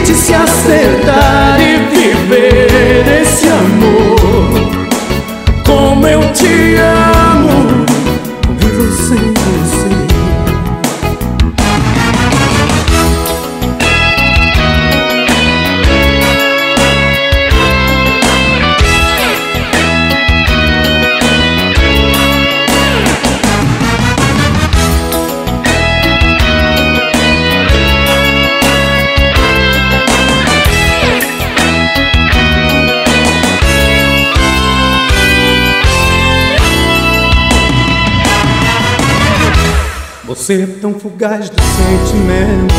gente se acertar e viver esse amor. Como eu te amo, vivo sem você. Você é tão fugaz do sentimento,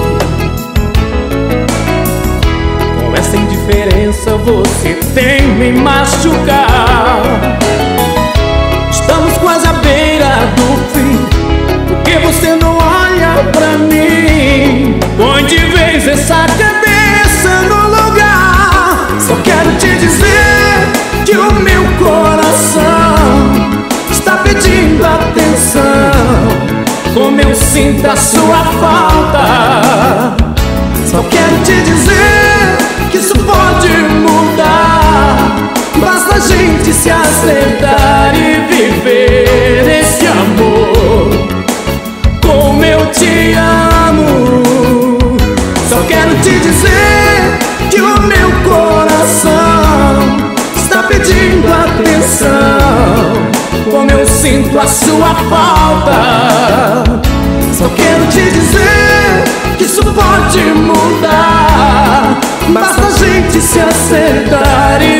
com essa indiferença você tem me machucar. Estamos quase à beira do fim, por que você não olha pra mim? Põe de vez essa cabeça no lugar. Só quero te dizer que o meu coração está pedindo atenção. Como eu sinto a sua falta. Só quero te dizer que isso pode mudar. Basta a gente se acertar e viver esse amor. Como eu te amo. Só quero te dizer que o meu coração está pedindo atenção. Como eu sinto a sua falta. Só quero te dizer que isso pode mudar. Basta a gente se acertar e